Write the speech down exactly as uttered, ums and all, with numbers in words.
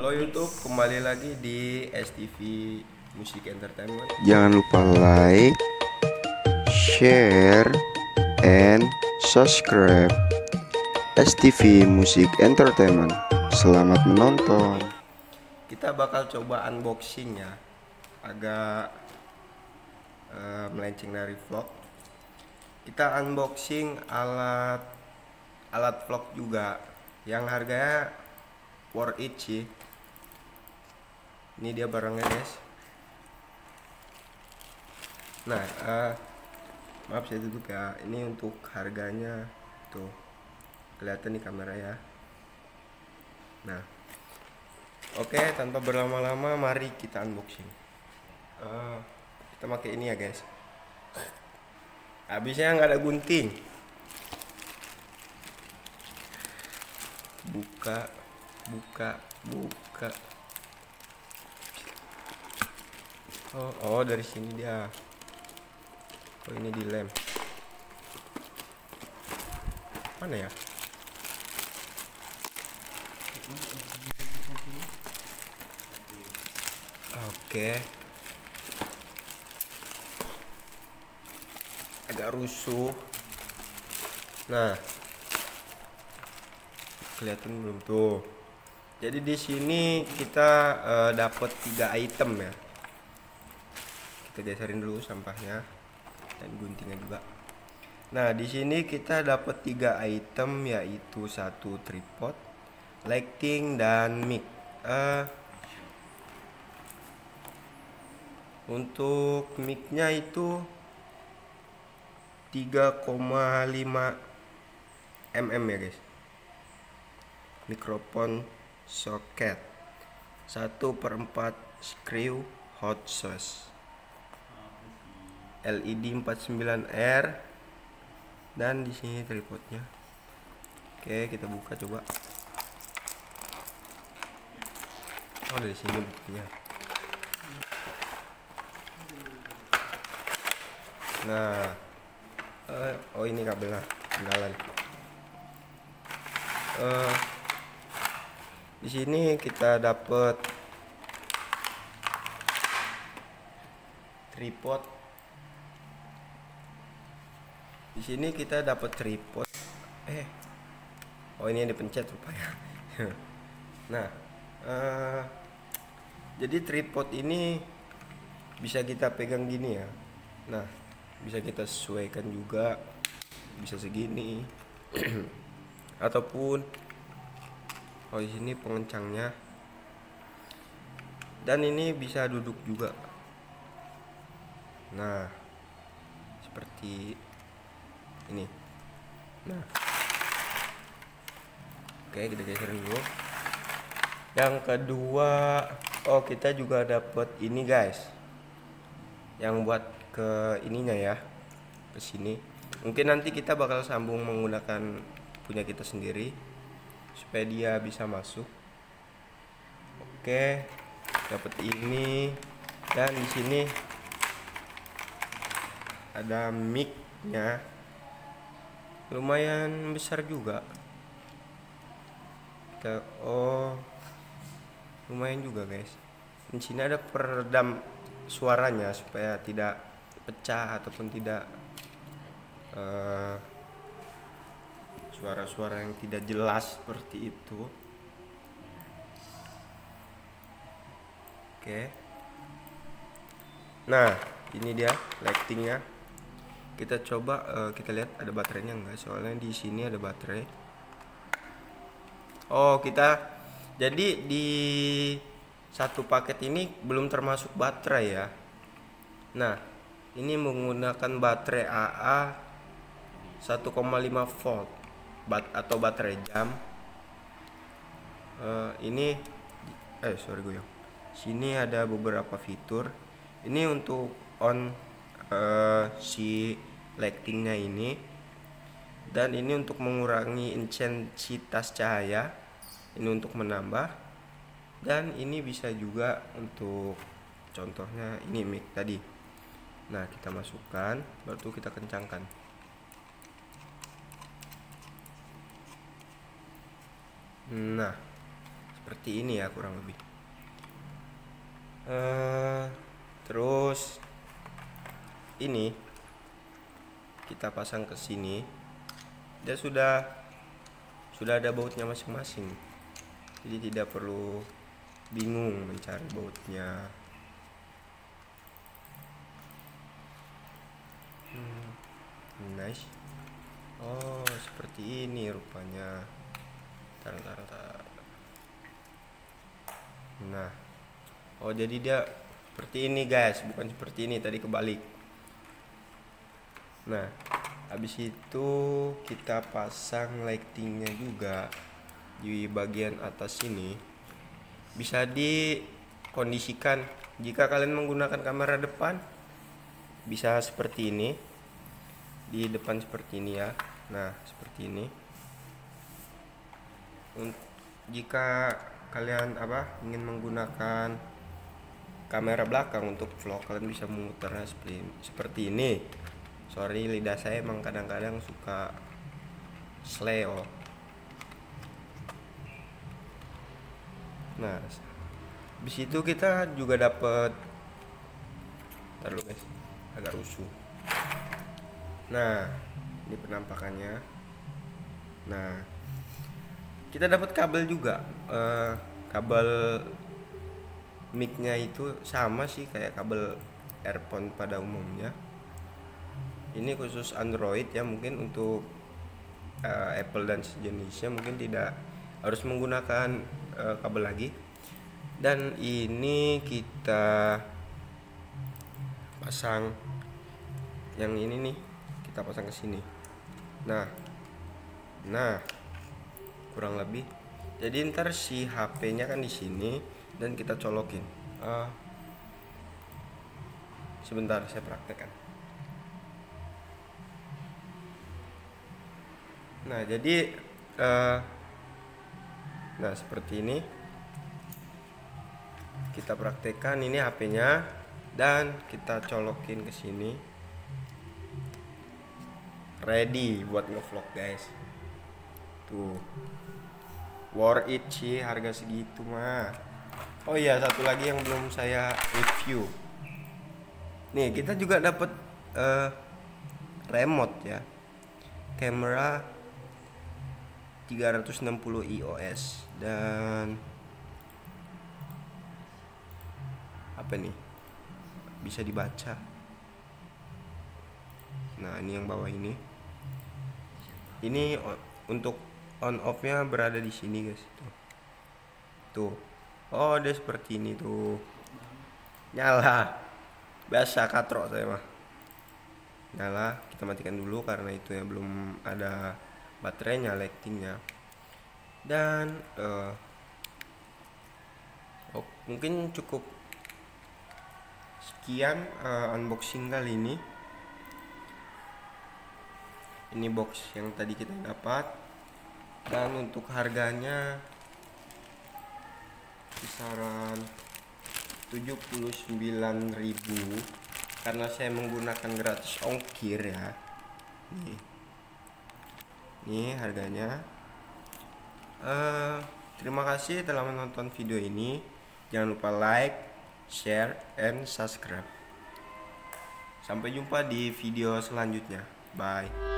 Halo YouTube, kembali lagi di S T V Music Entertainment. Jangan lupa like, share, and subscribe S T V Music Entertainment. Selamat menonton. Kita bakal coba unboxing ya, agak uh, melenceng dari vlog. Kita unboxing alat alat vlog juga, yang harganya worth it sih. Ini dia barangnya guys. Nah, uh, maaf saya tutup ya. Ini untuk harganya tuh, kelihatan di kamera ya. Nah, oke, tanpa berlama-lama mari kita unboxing. Uh, kita pakai ini ya guys. Habisnya nggak ada gunting. Buka, buka, buka. Oh, oh dari sini dia. Oh ini dilem. Mana ya? Oke. Agak rusuh. Nah, kelihatan belum tuh? Jadi di sini kita uh, dapat tiga item ya. Kita geserin dulu sampahnya dan guntingnya juga. Nah, di sini kita dapat tiga item, yaitu satu tripod, lighting, dan mic. Uh, untuk mic-nya itu tiga koma lima milimeter ya guys. Mikrofon soket satu per empat screw hot sauce, L E D empat puluh sembilan R, dan di sini tripodnya. Oke, kita buka coba. Oh, dari sini buktinya. Nah, uh, oh ini kabelnya, tinggalan. Uh, di sini kita dapat tripod. Di sini kita dapat tripod. Eh, oh ini yang dipencet rupanya. Nah, uh, jadi tripod ini bisa kita pegang gini ya. Nah, bisa kita sesuaikan juga, bisa segini, ataupun oh di sini pengencangnya. Dan ini bisa duduk juga. Nah, seperti ini. Nah, oke, kita geserin dulu. Yang kedua, oh kita juga dapat ini guys, yang buat ke ininya ya, ke sini. Mungkin nanti kita bakal sambung menggunakan punya kita sendiri supaya dia bisa masuk. Oke, dapat ini, dan di sini ada mic-nya. Lumayan besar juga. Kita, oh lumayan juga guys. Di sini ada peredam suaranya supaya tidak pecah ataupun tidak uh, suara-suara yang tidak jelas seperti itu. Oke. Nah, ini dia lightingnya. Kita coba, uh, kita lihat ada baterainya enggak, soalnya di sini ada baterai. Oh, kita jadi di satu paket ini belum termasuk baterai ya. Nah, ini menggunakan baterai A A satu koma lima volt bat atau baterai jam. Uh, ini eh sorry goyang. Sini ada beberapa fitur. Ini untuk on Uh, si lightingnya ini, dan ini untuk mengurangi intensitas cahaya, ini untuk menambah, dan ini bisa juga untuk contohnya ini mic tadi. Nah, kita masukkan, baru kita kencangkan. Nah, seperti ini ya kurang lebih. Uh, terus ini kita pasang ke sini, dia sudah sudah ada bautnya masing-masing, jadi tidak perlu bingung mencari bautnya. hmm, nice. Oh seperti ini rupanya. Tar, tar, tar. Nah, oh jadi dia seperti ini guys, bukan seperti ini, tadi kebalik. Nah, habis itu kita pasang lightingnya juga di bagian atas sini. Bisa dikondisikan jika kalian menggunakan kamera depan, bisa seperti ini, di depan seperti ini ya. Nah, seperti ini. Jika kalian apa ingin menggunakan kamera belakang untuk vlog, kalian bisa memutarnya seperti, seperti ini. Sorry, lidah saya emang kadang-kadang suka sleo. Nah, habis itu kita juga dapat, taruh guys, agak rusuh. Nah, ini penampakannya. Nah, kita dapat kabel juga. Uh, kabel mic-nya itu sama sih kayak kabel earphone pada umumnya. Ini khusus Android ya, mungkin untuk uh, Apple dan sejenisnya mungkin tidak harus menggunakan uh, kabel lagi. Dan ini kita pasang yang ini nih, kita pasang ke sini. Nah, nah kurang lebih. Jadi ntar si H P-nya kan di sini dan kita colokin. Uh, sebentar saya praktekkan. Nah jadi uh, nah seperti ini kita praktekkan. Ini H P-nya dan kita colokin ke sini. Ready buat ngevlog guys. Tuh, worth it sih harga segitu mah. Oh iya, satu lagi yang belum saya review. Nih kita juga dapat uh, remote ya, kamera tiga ratus enam puluh i O S dan apa nih, bisa dibaca. Nah ini yang bawah ini, ini untuk on off nya berada di sini guys. Tuh, tuh. Oh dia seperti ini tuh, nyala. Biasa katrok saya mah. Nyala, kita matikan dulu karena itu ya belum ada baterainya, lightingnya. Dan uh, oh, mungkin cukup sekian uh, unboxing kali ini. Ini box yang tadi kita dapat, dan untuk harganya kisaran tujuh puluh sembilan ribu karena saya menggunakan gratis ongkir ya. Nih, nih harganya. Uh, terima kasih telah menonton video ini. Jangan lupa like, share, and subscribe. Sampai jumpa di video selanjutnya. Bye.